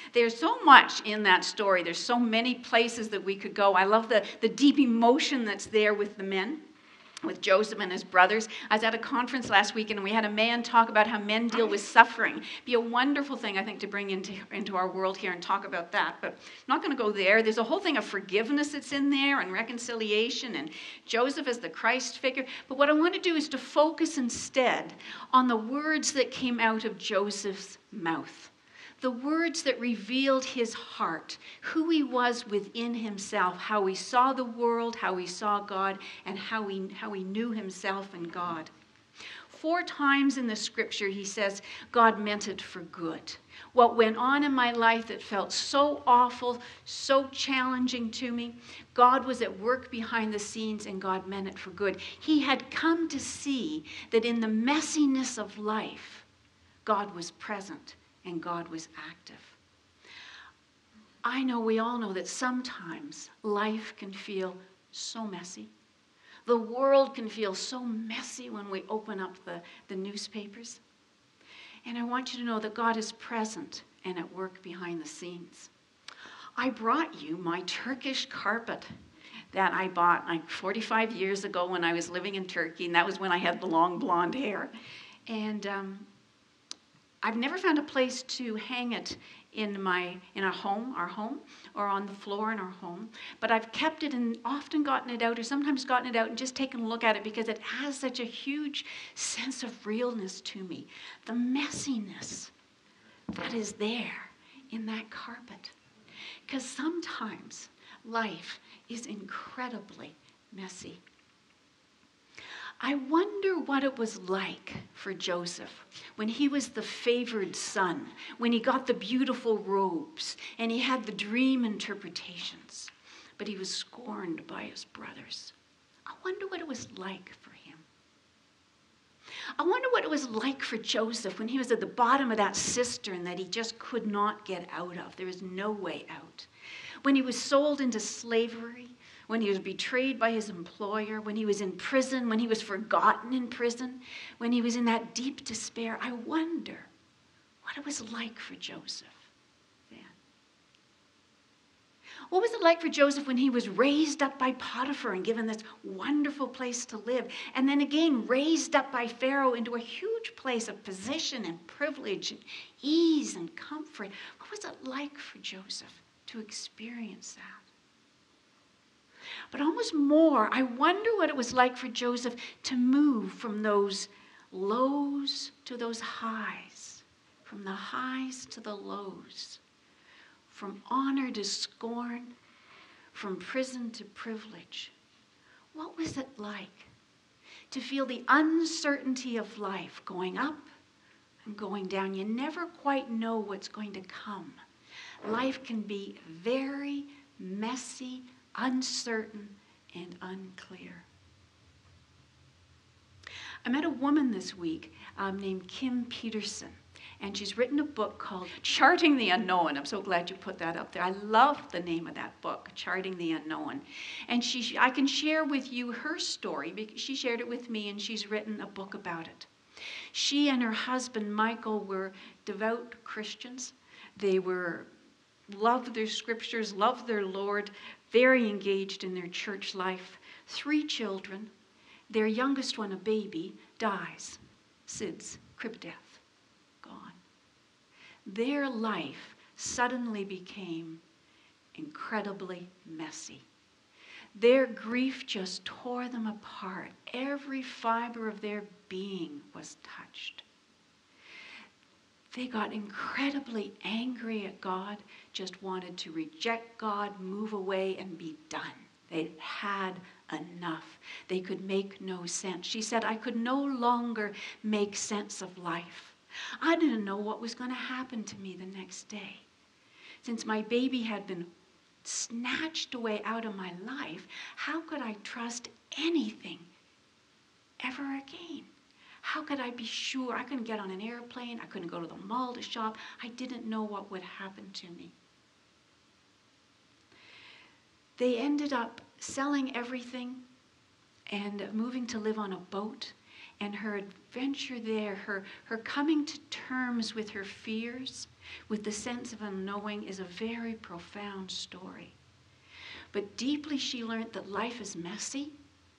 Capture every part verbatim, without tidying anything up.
There's so much in that story. There's so many places that we could go. I love the, the deep emotion that's there with the men, with Joseph and his brothers. I was at a conference last week, and we had a man talk about how men deal with suffering. It'd be a wonderful thing, I think, to bring into, into our world here and talk about that. But I'm not going to go there. There's a whole thing of forgiveness that's in there, and reconciliation, and Joseph as the Christ figure. But what I want to do is to focus instead on the words that came out of Joseph's mouth. The words that revealed his heart, who he was within himself, how he saw the world, how he saw God, and how he, how he knew himself and God. Four times in the scripture he says, God meant it for good. What went on in my life that felt so awful, so challenging to me, God was at work behind the scenes and God meant it for good. He had come to see that in the messiness of life, God was present. And God was active. I know, we all know that sometimes life can feel so messy. The world can feel so messy when we open up the, the newspapers. And I want you to know that God is present and at work behind the scenes. I brought you my Turkish carpet that I bought like forty-five years ago when I was living in Turkey, and that was when I had the long blonde hair. And um, I've never found a place to hang it in my in our home, our home, or on the floor in our home. But I've kept it and often gotten it out, or sometimes gotten it out and just taken a look at it because it has such a huge sense of realness to me. The messiness that is there in that carpet. Because sometimes life is incredibly messy. I wonder what it was like for Joseph when he was the favored son, when he got the beautiful robes and he had the dream interpretations, but he was scorned by his brothers. I wonder what it was like for him. I wonder what it was like for Joseph when he was at the bottom of that cistern that he just could not get out of. There was no way out. When he was sold into slavery, when he was betrayed by his employer, when he was in prison, when he was forgotten in prison, when he was in that deep despair. I wonder what it was like for Joseph then. What was it like for Joseph when he was raised up by Potiphar and given this wonderful place to live, and then again raised up by Pharaoh into a huge place of position and privilege and ease and comfort? What was it like for Joseph to experience that? But almost more, I wonder what it was like for Joseph to move from those lows to those highs, from the highs to the lows, from honor to scorn, from prison to privilege. What was it like to feel the uncertainty of life going up and going down? You never quite know what's going to come. Life can be very messy, uncertain, and unclear. I met a woman this week um, named Kim Peterson, and she's written a book called Charting the Unknown. I'm so glad you put that up there. I love the name of that book, Charting the Unknown. And she, I can share with you her story because she shared it with me, and she's written a book about it. She and her husband, Michael, were devout Christians. They were loved their scriptures, loved their Lord, very engaged in their church life. Three children. Their youngest one, a baby, dies. S I D S, crib death, gone. Their life suddenly became incredibly messy. Their grief just tore them apart. Every fiber of their being was touched. They got incredibly angry at God, just wanted to reject God, move away, and be done. They had enough. They could make no sense. She said, I could no longer make sense of life. I didn't know what was going to happen to me the next day. Since my baby had been snatched away out of my life, how could I trust anything ever again? How could I be sure? I couldn't get on an airplane. I couldn't go to the mall to shop. I didn't know what would happen to me. They ended up selling everything and moving to live on a boat. And her adventure there, her, her coming to terms with her fears, with the sense of unknowing, is a very profound story. But deeply she learned that life is messy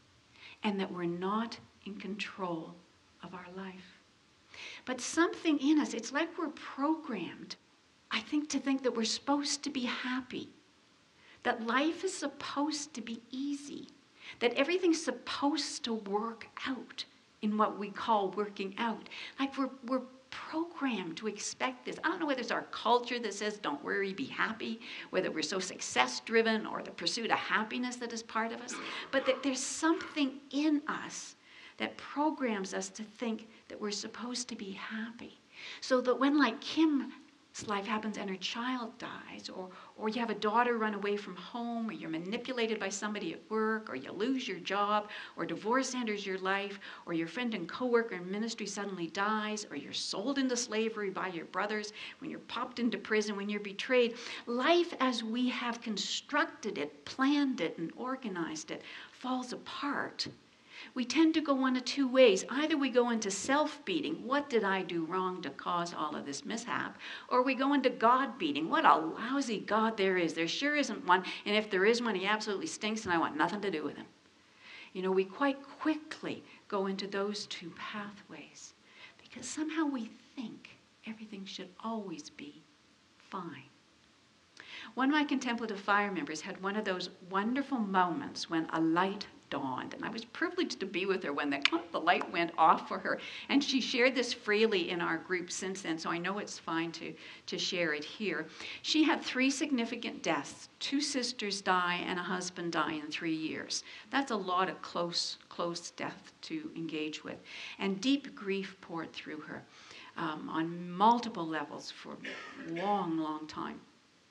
and that we're not in control of our life. But something in us, it's like we're programmed, I think, to think that we're supposed to be happy, that life is supposed to be easy, that everything's supposed to work out in what we call working out. Like we're, we're programmed to expect this. I don't know whether it's our culture that says, don't worry, be happy, whether we're so success-driven or the pursuit of happiness that is part of us, but that there's something in us that programs us to think that we're supposed to be happy. So that when, like, Kim's life happens and her child dies, or, or you have a daughter run away from home, or you're manipulated by somebody at work, or you lose your job, or divorce enters your life, or your friend and coworker in ministry suddenly dies, or you're sold into slavery by your brothers, when you're popped into prison, when you're betrayed, life as we have constructed it, planned it, and organized it falls apart. We tend to go one of two ways. Either we go into self-beating, what did I do wrong to cause all of this mishap? Or we go into God-beating, what a lousy God there is. There sure isn't one, and if there is one, he absolutely stinks and I want nothing to do with him. You know, we quite quickly go into those two pathways because somehow we think everything should always be fine. One of my contemplative fire members had one of those wonderful moments when a light dawned, and I was privileged to be with her when the, the light went off for her, and she shared this freely in our group since then, so I know it's fine to, to share it here. She had three significant deaths. Two sisters die and a husband die in three years. That's a lot of close, close death to engage with, and deep grief poured through her um, on multiple levels for a long, long time.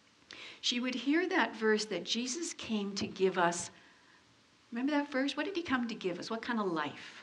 She would hear that verse that Jesus came to give us. Remember that verse? What did he come to give us? What kind of life?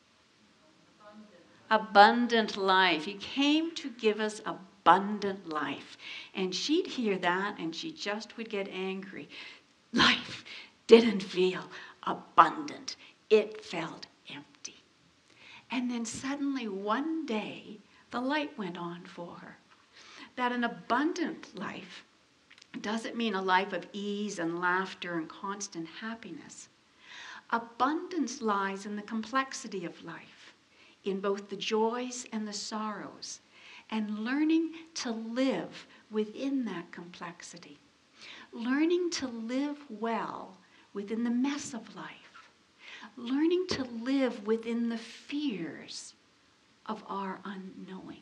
Abundant. Abundant life. He came to give us abundant life. And she'd hear that and she just would get angry. Life didn't feel abundant. It felt empty. And then suddenly one day, the light went on for her. That an abundant life doesn't mean a life of ease and laughter and constant happiness. Abundance lies in the complexity of life, in both the joys and the sorrows, and learning to live within that complexity. Learning to live well within the mess of life. Learning to live within the fears of our unknowing.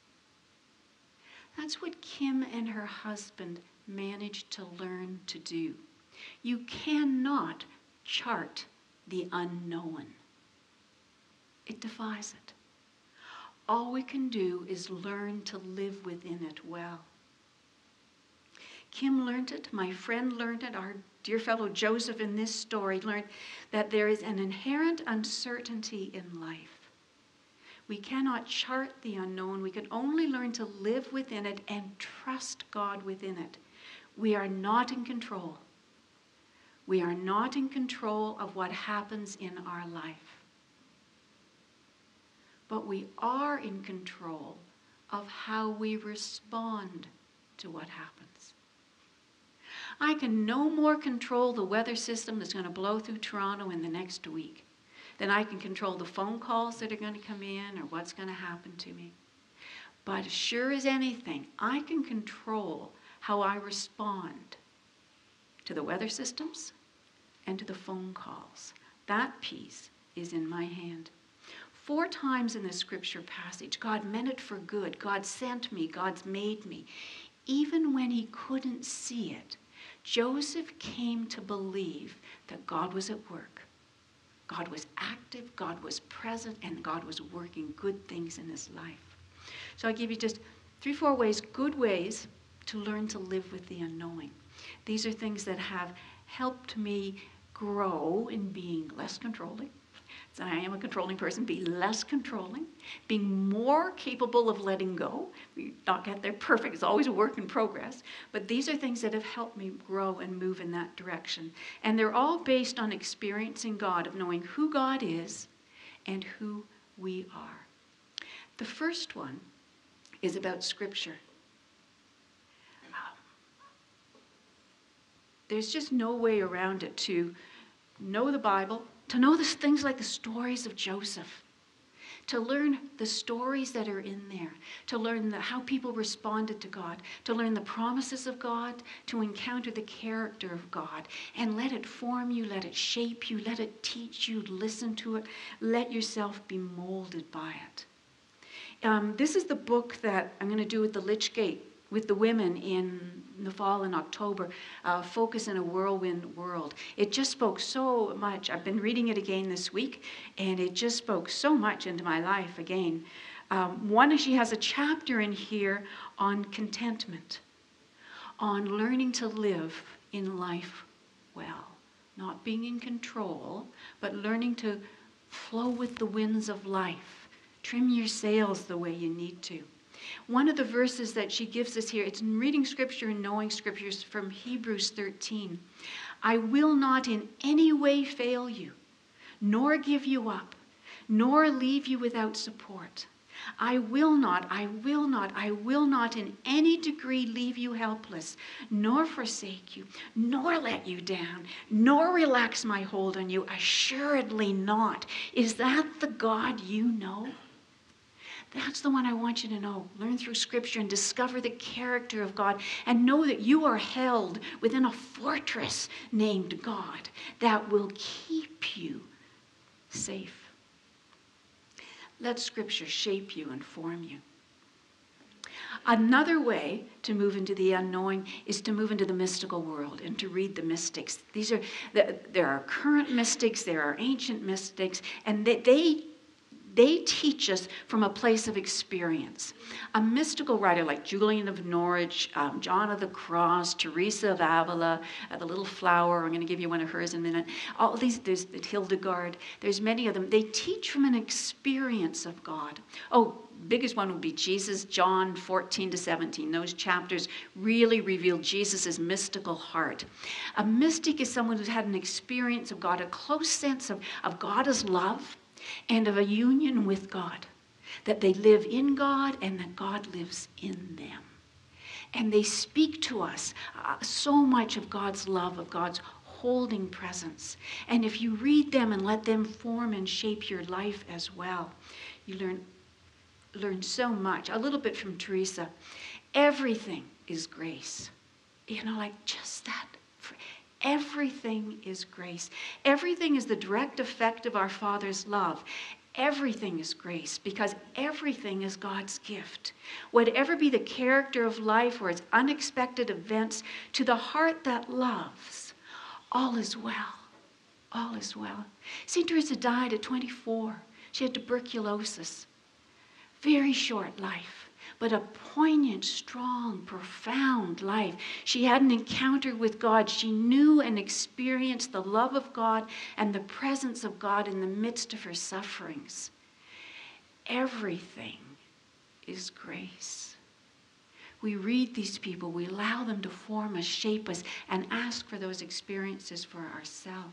That's what Kim and her husband managed to learn to do. You cannot chart the unknown. It defies it. All we can do is learn to live within it well. Kim learned it, my friend learned it, our dear fellow Joseph in this story learned that there is an inherent uncertainty in life. We cannot chart the unknown. We can only learn to live within it and trust God within it. We are not in control. We are not in control of what happens in our life. But we are in control of how we respond to what happens. I can no more control the weather system that's going to blow through Toronto in the next week than I can control the phone calls that are going to come in or what's going to happen to me. But as sure as anything, I can control how I respond to the weather systems and to the phone calls. That piece is in my hand. Four times in the scripture passage, God meant it for good. God sent me. God's made me. Even when he couldn't see it, Joseph came to believe that God was at work. God was active, God was present, and God was working good things in his life. So I give you just three, four ways, good ways to learn to live with the unknowing. These are things that have helped me grow in being less controlling. So I am a controlling person, be less controlling, being more capable of letting go. We not get there perfect, it's always a work in progress. But these are things that have helped me grow and move in that direction. And they're all based on experiencing God, of knowing who God is and who we are. The first one is about Scripture. There's just no way around it to know the Bible, to know the things like the stories of Joseph, to learn the stories that are in there, to learn the, how people responded to God, to learn the promises of God, to encounter the character of God, and let it form you, let it shape you, let it teach you, listen to it, let yourself be molded by it. Um, this is the book that I'm going to do with the Lichgate, with the women in the fall in October, uh, Focus in a Whirlwind World. It just spoke so much. I've been reading it again this week, and it just spoke so much into my life again. Um, one, she has a chapter in here on contentment, on learning to live in life well, not being in control, but learning to flow with the winds of life, trim your sails the way you need to. One of the verses that she gives us here, it's in reading Scripture and knowing Scriptures from Hebrews thirteen. I will not in any way fail you, nor give you up, nor leave you without support. I will not, I will not, I will not in any degree leave you helpless, nor forsake you, nor let you down, nor relax my hold on you. Assuredly not. Is that the God you know? That's the one I want you to know. Learn through Scripture and discover the character of God and know that you are held within a fortress named God that will keep you safe. Let Scripture shape you and form you. Another way to move into the unknowing is to move into the mystical world and to read the mystics. These are there are current mystics, there are ancient mystics, and they, they They teach us from a place of experience. A mystical writer like Julian of Norwich, um, John of the Cross, Teresa of Avila, uh, the Little Flower, I'm going to give you one of hers in a minute. All these, there's Hildegard, there's many of them. They teach from an experience of God. Oh, biggest one would be Jesus, John fourteen to seventeen. Those chapters really reveal Jesus' mystical heart. A mystic is someone who's had an experience of God, a close sense of, of God as love, and of a union with God, that they live in God and that God lives in them. And they speak to us uh, so much of God's love, of God's holding presence. And if you read them and let them form and shape your life as well, you learn, learn so much. A little bit from Teresa. Everything is grace. You know, like just that. Everything is grace. Everything is the direct effect of our Father's love. Everything is grace because everything is God's gift. Whatever be the character of life or its unexpected events, to the heart that loves, all is well. All is well. Saint Teresa died at twenty-four. She had tuberculosis. Very short life. But a poignant, strong, profound life. She had an encounter with God. She knew and experienced the love of God and the presence of God in the midst of her sufferings. Everything is grace. We read these people, we allow them to form us, shape us, and ask for those experiences for ourselves.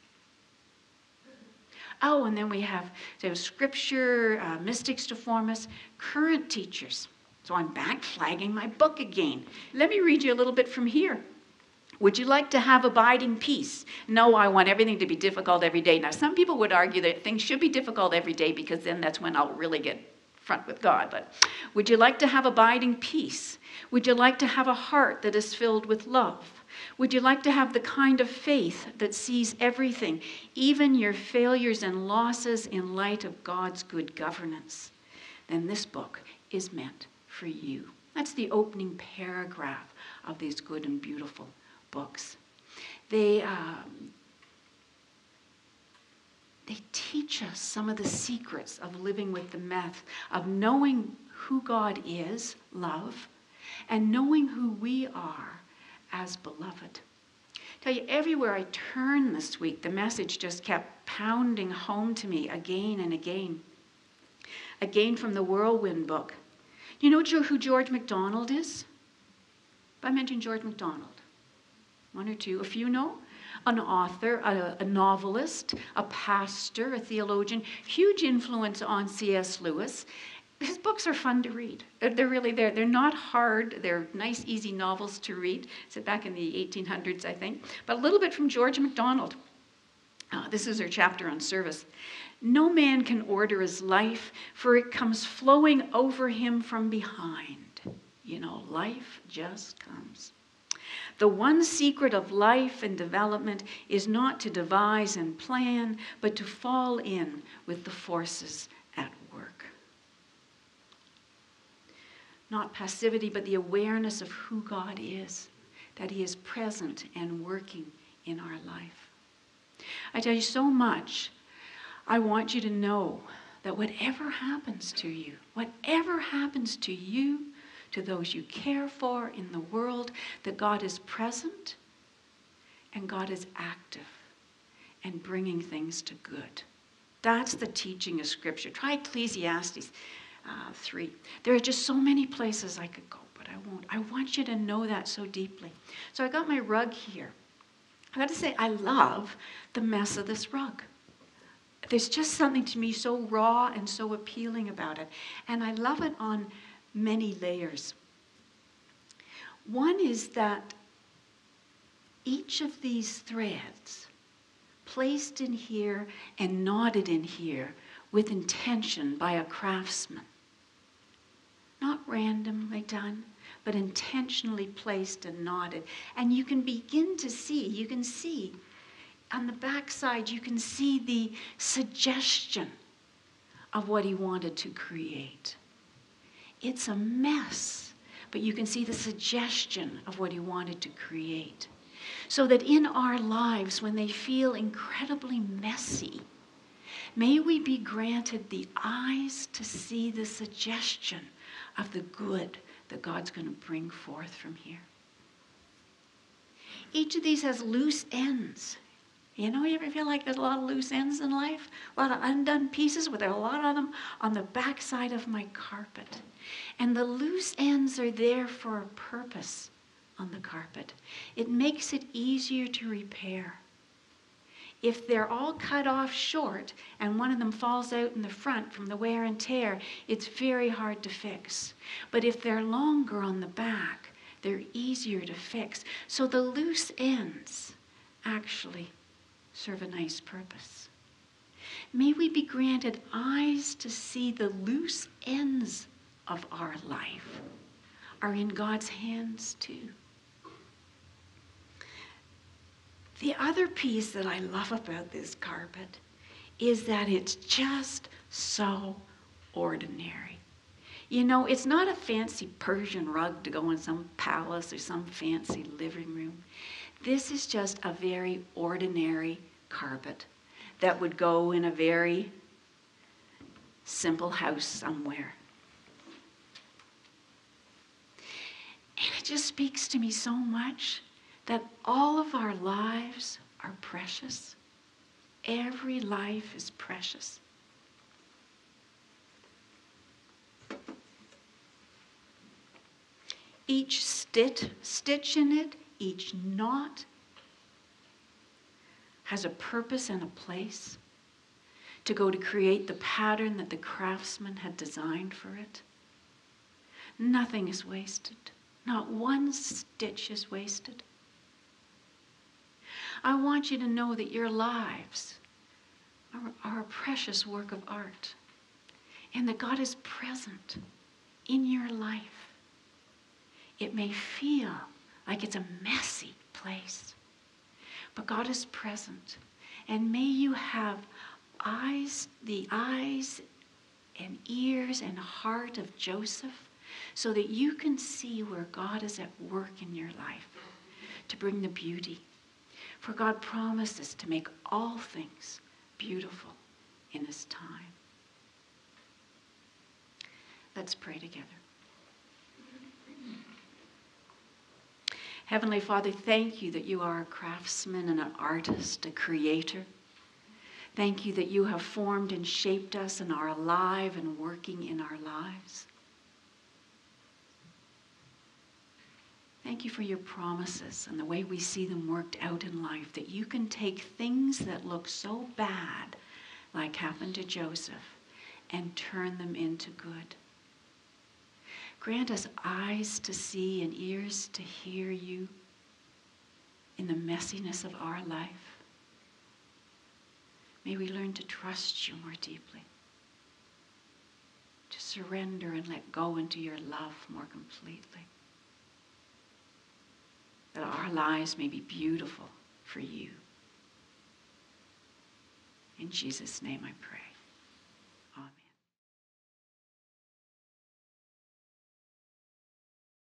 Oh, and then we have, so Scripture, uh, mystics to form us, current teachers. So I'm back flagging my book again. Let me read you a little bit from here. Would you like to have abiding peace? No, I want everything to be difficult every day. Now, some people would argue that things should be difficult every day because then that's when I'll really get front with God. But would you like to have abiding peace? Would you like to have a heart that is filled with love? Would you like to have the kind of faith that sees everything, even your failures and losses, in light of God's good governance? Then this book is meant for you. That's the opening paragraph of these good and beautiful books. They, um, they teach us some of the secrets of living with the meth, of knowing who God is, love, and knowing who we are as beloved. I tell you, everywhere I turn this week, the message just kept pounding home to me again and again. Again from the Whirlwind book. You know who George MacDonald is? If I mention George MacDonald, one or two, a few know? an author, a, a novelist, a pastor, a theologian, huge influence on C S Lewis. His books are fun to read. They're really there. They're not hard. They're nice, easy novels to read. It's back in the eighteen hundreds, I think. But a little bit from George MacDonald. Uh, this is her chapter on service. No man can order his life, for it comes flowing over him from behind. You know, life just comes. The one secret of life and development is not to devise and plan, but to fall in with the forces at work. Not passivity, but the awareness of who God is, that he is present and working in our life. I tell you so much, I want you to know that whatever happens to you, whatever happens to you, to those you care for in the world, that God is present and God is active and bringing things to good. That's the teaching of Scripture. Try Ecclesiastes uh, three. There are just so many places I could go, but I won't. I want you to know that so deeply. So I got my rug here. I got to say, I love the mess of this rug. There's just something to me so raw and so appealing about it. And I love it on many layers. One is that each of these threads, placed in here and knotted in here with intention by a craftsman, not randomly done, but intentionally placed and knotted. And you can begin to see, you can see on the back side, you can see the suggestion of what he wanted to create. It's a mess, but you can see the suggestion of what he wanted to create. So that in our lives, when they feel incredibly messy, may we be granted the eyes to see the suggestion of the good that God's going to bring forth from here. Each of these has loose ends. You know, you ever feel like there's a lot of loose ends in life? A lot of undone pieces, but there are a lot of them on the back side of my carpet. And the loose ends are there for a purpose on the carpet. It makes it easier to repair. If they're all cut off short and one of them falls out in the front from the wear and tear, it's very hard to fix. But if they're longer on the back, they're easier to fix. So the loose ends actually serve a nice purpose. May we be granted eyes to see the loose ends of our life are in God's hands too. The other piece that I love about this carpet is that it's just so ordinary. You know, it's not a fancy Persian rug to go in some palace or some fancy living room. This is just a very ordinary carpet that would go in a very simple house somewhere. And it just speaks to me so much that all of our lives are precious. Every life is precious. Each stitch, stitch in it, each knot has a purpose and a place to go to create the pattern that the craftsman had designed for it. Nothing is wasted. Not one stitch is wasted. I want you to know that your lives are, are a precious work of art, and that God is present in your life. It may feel like it's a messy place, but God is present, and may you have eyes, the eyes and ears and heart of Joseph, so that you can see where God is at work in your life to bring the beauty. For God promises to make all things beautiful in his time. Let's pray together. Heavenly Father, thank you that you are a craftsman and an artist, a creator. Thank you that you have formed and shaped us and are alive and working in our lives. Thank you for your promises and the way we see them worked out in life, that you can take things that look so bad, like happened to Joseph, and turn them into good. Grant us eyes to see and ears to hear you in the messiness of our life. May we learn to trust you more deeply, to surrender and let go into your love more completely, that our lives may be beautiful for you. In Jesus' name I pray.